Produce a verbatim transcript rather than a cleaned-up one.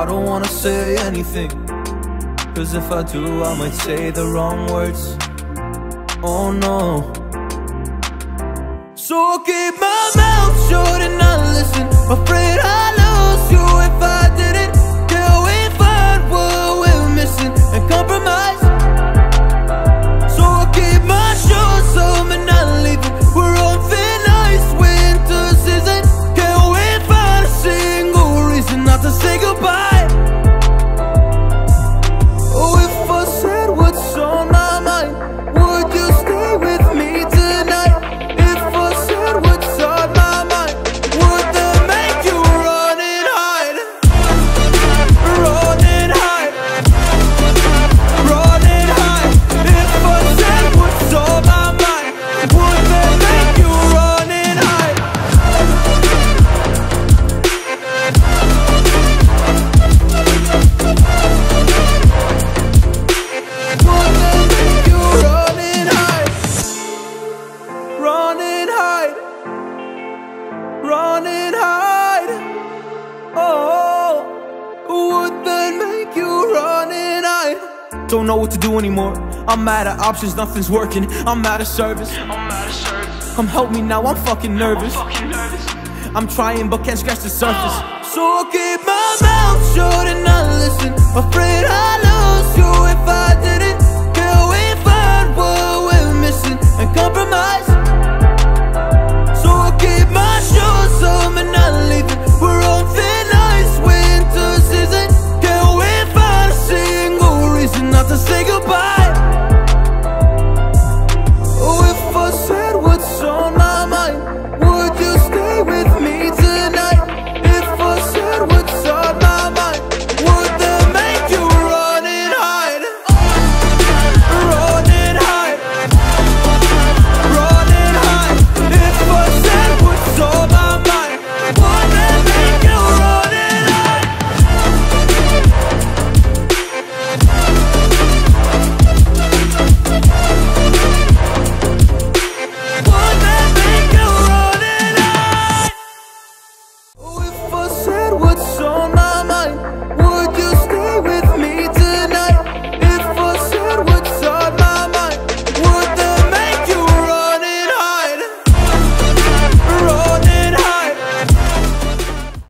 I don't wanna say anything, cause if I do, I might say the wrong words. Oh no. So I'll keep my mouth shut and not listen, afraid I'd lose you if I didn't. Till we find what we're missing and compromise. So I'll keep my shoes on and not leaving. We're on thin ice, winter season. Can we find a single reason not to say goodbye? Oh, if I said what's on my mind, would you stay with me tonight? If I said what's on my mind, would that make you run and hide? Run and hide. Run and hide. If I said what's on my mind, would that make you run and hide? Would that make you run and hide? Run and hide. Run and hide. Oh, would that make you run and hide? Don't know what to do anymore. I'm out of options, nothing's working. I'm out of service. I'm out of service. Come help me now, I'm fucking nervous. I'm fucking nervous. I'm trying but can't scratch the surface. So I'll keep my mouth shut and not listen, afraid I'd lose you if I didn't. Can we find what we're missing and compromise? So I'll keep my shoes on and not leaving. We're on thin ice, winter season. Can we find a single reason not to say goodbye?